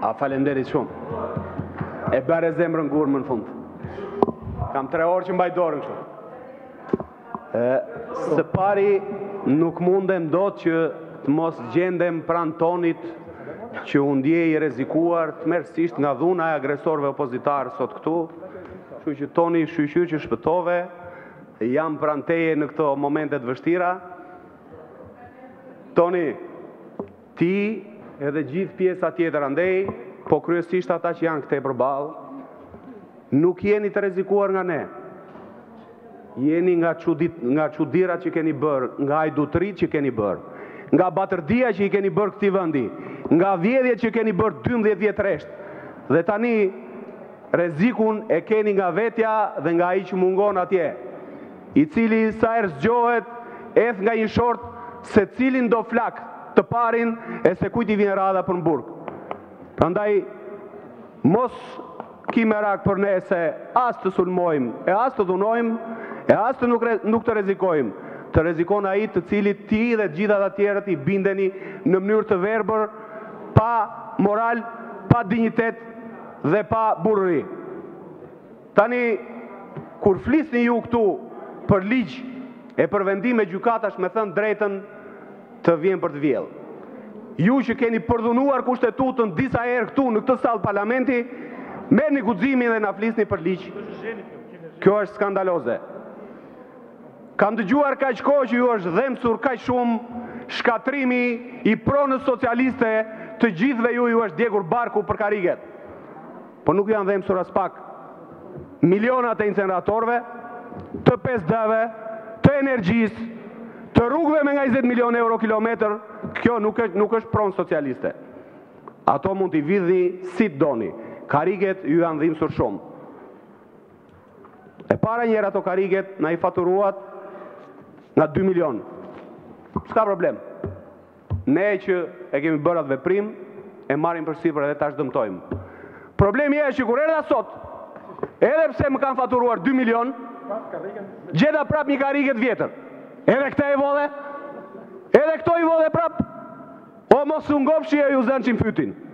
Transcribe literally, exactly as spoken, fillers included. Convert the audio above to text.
A falemderit shumë. E bërë e zemrën gurë më në fund. Kam tre orë që mbaj dorën kështu. Së pari nuk mundem do që të mos gjendem pranë tonit që u ndjej i rrezikuar të tmerrsisht nga dhuna e agresorëve opozitarë sot këtu. Kështu që Toni, shqyqy që shpëtove, jam pranë teje në këto momente të vështira. Toni, ti edhe gjithë pjesa tjetër andej, po kryesisht ata që janë këtej përballë, nuk jeni të rrezikuar nga ne. Jeni nga çudit, nga çudirat që keni bërë, nga ajdutrit që keni bërë, nga batërdia që i keni bërë këtij vendi, nga vjedhjet që keni bërë dymbëdhjetë vjet rresht. Dhe tani rrezikun e keni nga vetja dhe nga ai që mungon atje, i cili sa herë zgjohet, eth nga një short se cilin do flak të parin e se kujt i vjen radha për mburg. Prandaj mos ki merak për ne se as të sulmojmë, e as të dhunojmë, e as të nuk, nuk të rrezikojmë. Të rrezikon ai të cilit ti dhe gjitha të tjerët i bindeni në mënyrë të verbër, pa moral, pa dinjitet dhe pa burri. Tani, kur flisni ju këtu për ligj e për vendime gjykatash me thënë drejtën, të vjen për të vjellë. Ju që keni përdhunuar kushtetutën disa herë këtu në këtë sallë parlamenti, merrni guximin dhe na flisni për ligj. Kjo është skandaloze. Kam dëgjuar kaq kohë që ju është dhemsur kaq shumë shkatrimi i pronës socialiste, të gjithëve ju ju është djegur barku për kariget. Po nuk janë dhemsur as pak milionat e inceneratorëve, të pesë D-ve, të energjisë, të rrugëve me nga njëzet milion euro kilometër. Kjo nuk është, nuk është pronë socialiste. Ato mund t'i vidhi si të doni. Kariget ju janë dhimbsur shumë. E para njerë ato kariget na i faturuat nga dy milion. S'ka problem. Ne që e kemi bërë atë veprim, e marrim për sipër edhe tash dëmtojmë. Problemi është që kur erdha sot, edhe pse më kanë faturuar dy milion, gjeta prap një kariget vjetër. Edhe këta i vodhe, edhe këto i vodhe prap, o mos u ngopshi e ju zënë që më fytin.